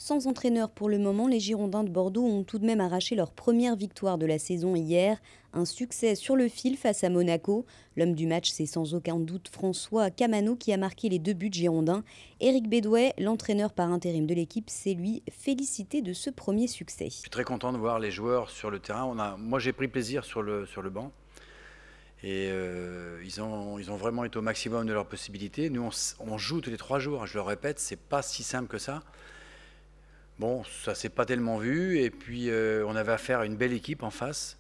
Sans entraîneur pour le moment, les Girondins de Bordeaux ont tout de même arraché leur première victoire de la saison hier. Un succès sur le fil face à Monaco. L'homme du match, c'est sans aucun doute François Camano qui a marqué les 2 buts girondins. Éric Bédouet, l'entraîneur par intérim de l'équipe, s'est lui félicité de ce premier succès. Je suis très content de voir les joueurs sur le terrain. Moi j'ai pris plaisir sur le banc. Et ils ont vraiment été au maximum de leurs possibilités. Nous, on joue tous les 3 jours. Je le répète, c'est pas si simple que ça. Bon, ça s'est pas tellement vu. Et puis, on avait affaire à une belle équipe en face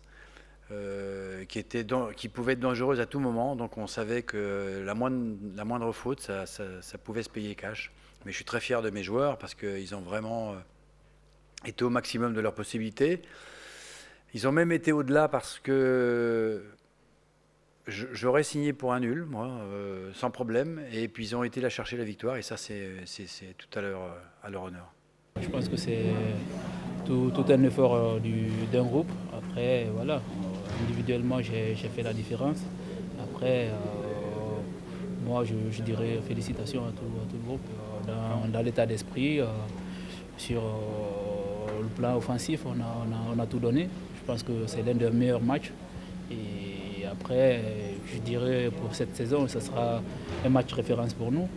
qui pouvait être dangereuse à tout moment. Donc, on savait que la moindre faute, ça pouvait se payer cash. Mais je suis très fier de mes joueurs parce qu'ils ont vraiment été au maximum de leurs possibilités. Ils ont même été au-delà parce que j'aurais signé pour un nul, moi, sans problème. Et puis ils ont été là chercher la victoire. Et ça, c'est tout à leur honneur. Je pense que c'est tout un effort d'un groupe. Après, voilà, individuellement, j'ai fait la différence. Après, moi, je dirais félicitations à tout le groupe. Dans l'état d'esprit, sur le plan offensif, on a tout donné. Je pense que c'est l'un des meilleurs matchs. Et après, je dirais pour cette saison, ce sera un match référence pour nous.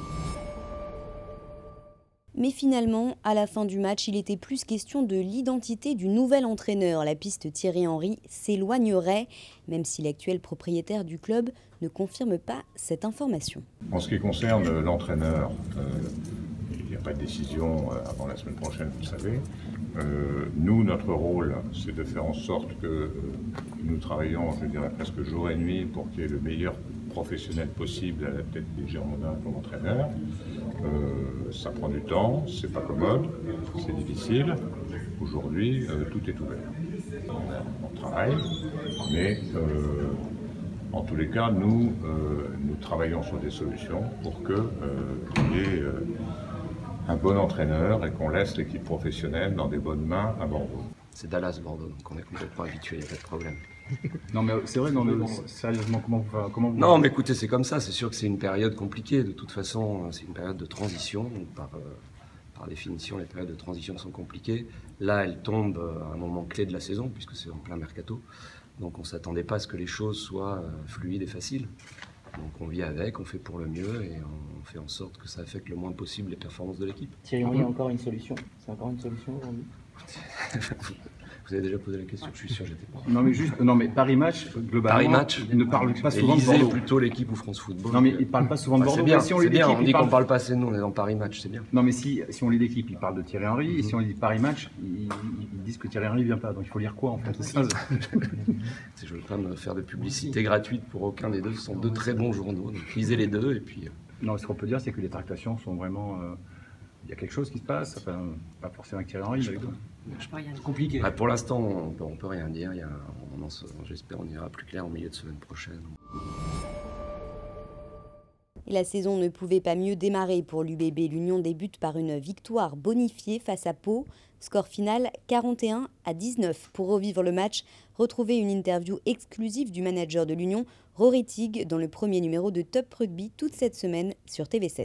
Mais finalement, à la fin du match, il était plus question de l'identité du nouvel entraîneur. La piste Thierry Henry s'éloignerait, même si l'actuel propriétaire du club ne confirme pas cette information. En ce qui concerne l'entraîneur, il n'y a pas de décision avant la semaine prochaine, vous le savez. Nous, notre rôle, c'est de faire en sorte que nous travaillons, je dirais presque jour et nuit, pour qu'il y ait le meilleur professionnel possible à la tête des Girondins comme entraîneur. Ça prend du temps, c'est pas commode, c'est difficile. Aujourd'hui, tout est ouvert. On travaille, mais en tous les cas, nous travaillons sur des solutions pour qu'il y ait un bon entraîneur et qu'on laisse l'équipe professionnelle dans des bonnes mains à Bordeaux. C'est Dallas, Bordeaux, donc on est complètement habitué, il n'y a pas de problème. Non mais c'est vrai, sérieusement, comment vous... Non mais écoutez, c'est comme ça, c'est sûr que c'est une période compliquée, de toute façon, c'est une période de transition, donc par définition, les périodes de transition sont compliquées. Là, elles tombent à un moment clé de la saison, puisque c'est en plein mercato, donc on ne s'attendait pas à ce que les choses soient fluides et faciles. Donc on vit avec, on fait pour le mieux et on fait en sorte que ça affecte le moins possible les performances de l'équipe. Thierry Henry, encore une solution. C'est encore une solution aujourd'hui. Vous avez déjà posé la question, je suis sûr, j'étais pas. Non mais Paris Match, globalement, Paris Match, ne parle pas souvent de lisez Bordeaux. plutôt l'équipe ou France Football. Non mais il parle pas souvent de Bordeaux. C'est bien, si on c'est lit bien, l'équipe, on dit qu'on parle pas assez de nous, on est dans Paris Match, c'est bien. Non mais si on lit l'équipe, il parle de Thierry Henry, et si on lit Paris Match, ils disent que Thierry Henry vient pas. Donc il faut lire quoi en fait? Je ne veux pas me faire de publicité gratuite pour aucun des deux, ce sont 2 très bons journaux, donc lisez les 2 et puis... Non, ce qu'on peut dire, c'est que les tractations sont vraiment... Il y a quelque chose qui se passe, enfin, pas forcément avec Thierry Henry. C'est compliqué. Pour l'instant, on peut rien dire. J'espère qu'on ira plus clair au milieu de semaine prochaine. Et la saison ne pouvait pas mieux démarrer pour l'UBB. L'Union débute par une victoire bonifiée face à Pau. Score final 41-19. Pour revivre le match, retrouvez une interview exclusive du manager de l'Union, Rory Tig, dans le premier numéro de Top Rugby toute cette semaine sur TV7.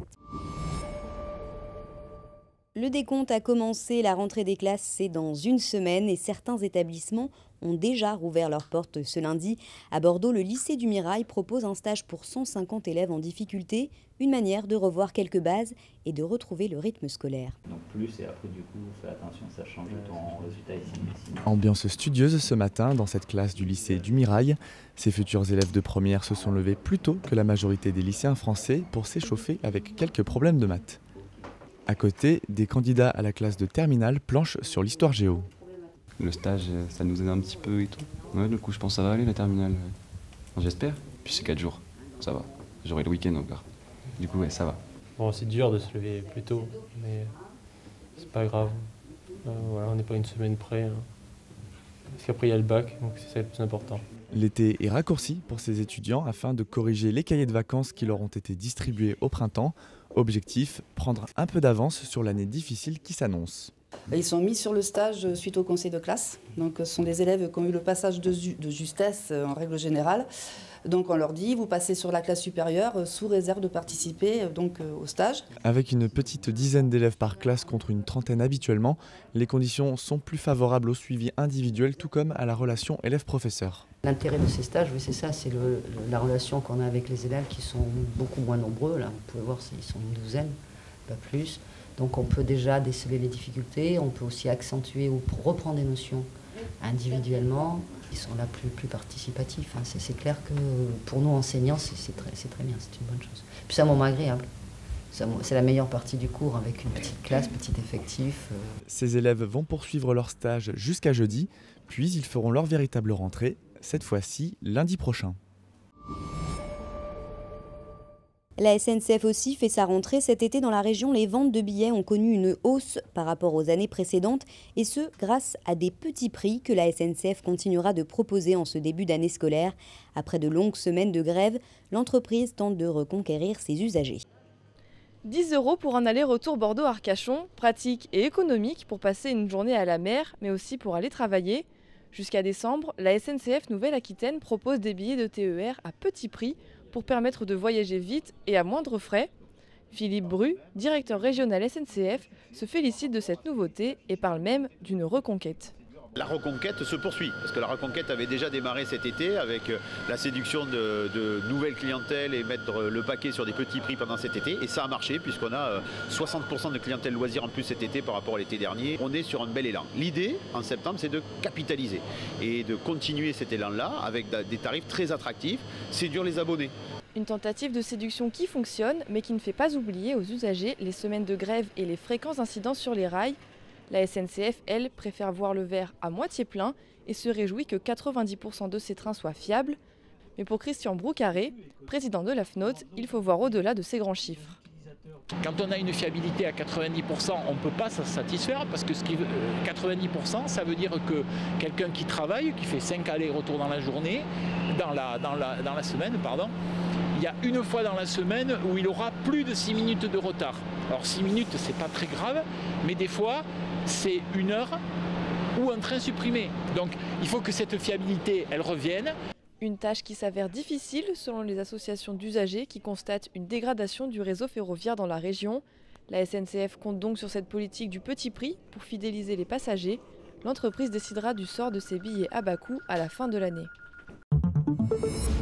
Le décompte a commencé, la rentrée des classes c'est dans une semaine et certains établissements ont déjà rouvert leurs portes ce lundi. À Bordeaux, le lycée du Mirail propose un stage pour 150 élèves en difficulté, une manière de revoir quelques bases et de retrouver le rythme scolaire. Donc plus et après du coup, fais attention, ça change ton résultat ici. Ambiance studieuse ce matin dans cette classe du lycée du Mirail. Ces futurs élèves de première se sont levés plus tôt que la majorité des lycéens français pour s'échauffer avec quelques problèmes de maths. À côté, des candidats à la classe de terminale planchent sur l'histoire géo. Le stage, ça nous aide un petit peu et tout. Ouais, du coup, je pense que ça va aller la terminale. Enfin, j'espère. Puis c'est 4 jours, ça va. J'aurai le week-end encore. Du coup, ouais, ça va. Bon, c'est dur de se lever plus tôt, mais c'est pas grave. Voilà, on n'est pas une semaine près. Parce qu'après, il y a le bac, donc c'est ça le plus important. L'été est raccourci pour ces étudiants afin de corriger les cahiers de vacances qui leur ont été distribués au printemps. Objectif, prendre un peu d'avance sur l'année difficile qui s'annonce. Ils sont mis sur le stage suite au conseil de classe. Donc, ce sont des élèves qui ont eu le passage de justesse en règle générale. Donc on leur dit, vous passez sur la classe supérieure sous réserve de participer au stage. Avec une petite dizaine d'élèves par classe contre une trentaine habituellement, les conditions sont plus favorables au suivi individuel tout comme à la relation élève-professeur. L'intérêt de ces stages, oui, c'est ça, c'est la relation qu'on a avec les élèves qui sont beaucoup moins nombreux. Là, vous pouvez voir, ils sont une douzaine, pas plus. Donc on peut déjà déceler les difficultés, on peut aussi accentuer ou reprendre des notions individuellement. Ils sont là plus participatifs. Hein. C'est clair que pour nous enseignants, c'est très bien, c'est une bonne chose. Puis c'est un moment agréable. C'est la meilleure partie du cours avec une petite classe, petit effectif. Ces élèves vont poursuivre leur stage jusqu'à jeudi, puis ils feront leur véritable rentrée, cette fois-ci lundi prochain. La SNCF aussi fait sa rentrée cet été dans la région. Les ventes de billets ont connu une hausse par rapport aux années précédentes et ce grâce à des petits prix que la SNCF continuera de proposer en ce début d'année scolaire. Après de longues semaines de grève, l'entreprise tente de reconquérir ses usagers. 10 € pour un aller-retour Bordeaux-Arcachon, pratique et économique pour passer une journée à la mer, mais aussi pour aller travailler. Jusqu'à décembre, la SNCF Nouvelle-Aquitaine propose des billets de TER à petit prix pour permettre de voyager vite et à moindre frais. Philippe Bru, directeur régional SNCF, se félicite de cette nouveauté et parle même d'une reconquête. La reconquête se poursuit, parce que la reconquête avait déjà démarré cet été avec la séduction de nouvelles clientèles et mettre le paquet sur des petits prix pendant cet été. Et ça a marché puisqu'on a 60% de clientèle loisirs en plus cet été par rapport à l'été dernier. On est sur un bel élan. L'idée, en septembre, c'est de capitaliser et de continuer cet élan-là avec des tarifs très attractifs, séduire les abonnés. Une tentative de séduction qui fonctionne, mais qui ne fait pas oublier aux usagers les semaines de grève et les fréquents incidents sur les rails. La SNCF, elle, préfère voir le verre à moitié plein et se réjouit que 90% de ses trains soient fiables. Mais pour Christian Broucaré, président de la FNOT, il faut voir au-delà de ces grands chiffres. Quand on a une fiabilité à 90%, on ne peut pas s'en satisfaire parce que 90%, ça veut dire que quelqu'un qui travaille, qui fait 5 allers-retours dans la journée, dans la semaine, il y a une fois dans la semaine où il aura plus de 6 minutes de retard. Alors 6 minutes, c'est pas très grave, mais des fois, c'est 1 heure ou un train supprimé. Donc il faut que cette fiabilité, elle revienne. Une tâche qui s'avère difficile selon les associations d'usagers qui constatent une dégradation du réseau ferroviaire dans la région. La SNCF compte donc sur cette politique du petit prix pour fidéliser les passagers. L'entreprise décidera du sort de ses billets à bas coût à la fin de l'année.